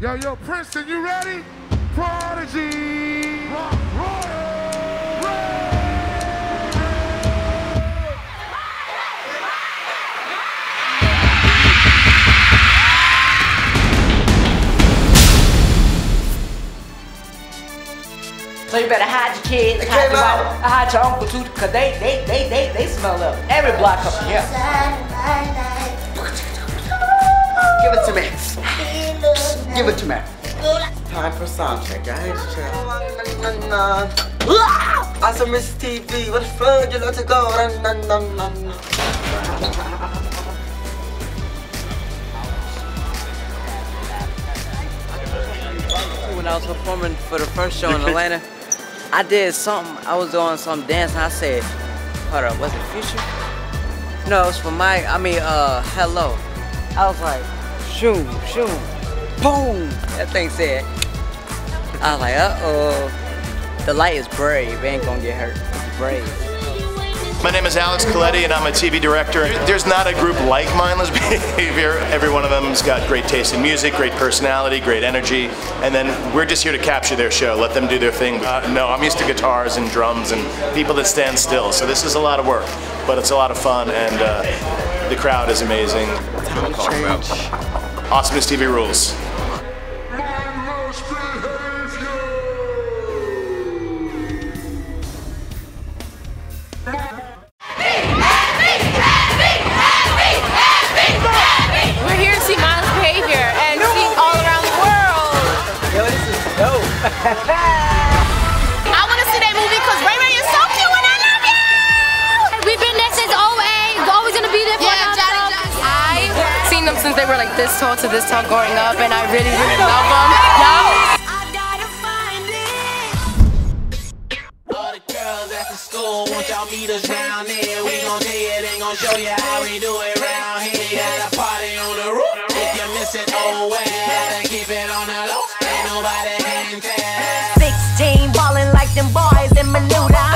Yo, Princeton, you ready? Prodigy! Rock Royal! So you better hide your kids, hide your uncle too, cause they smell up every block up here. Give it to me. Give it to me. Time for sound check, guys. I saw Miss TV. What fun you love to go? When I was performing for the first show in Atlanta, I did something. I was doing some dance, and I said, "Hold up, was it Future?" No, it was for Hello. I was like, shoom, shoom, boom. That thing said. I was like, uh-oh. The light is brave. It ain't gonna get hurt. It's brave. My name is Alex Coletti and I'm a TV director. There's not a group like Mindless Behavior. Every one of them's got great taste in music, great personality, great energy, and then we're just here to capture their show, let them do their thing. No, I'm used to guitars and drums and people that stand still, so this is a lot of work, but it's a lot of fun and the crowd is amazing. Awesomeness TV rules. We're here to see Mindless Behavior and see all around the world. Yo, this is dope. I want to see that movie because Ray Ray is so cute and I love you. We've been there since OA. We're always gonna be there for us. I've seen them since they were like this tall to this tall growing up, and I really, really love them. All the girls at the school want y'all meet us round there. We gon' tell you, they gon' show you how we do it round here. Had a party on the roof. If you miss it, oh well, then keep it on the low. Ain't nobody can tell. 16 ballin' like them boys in Menuda.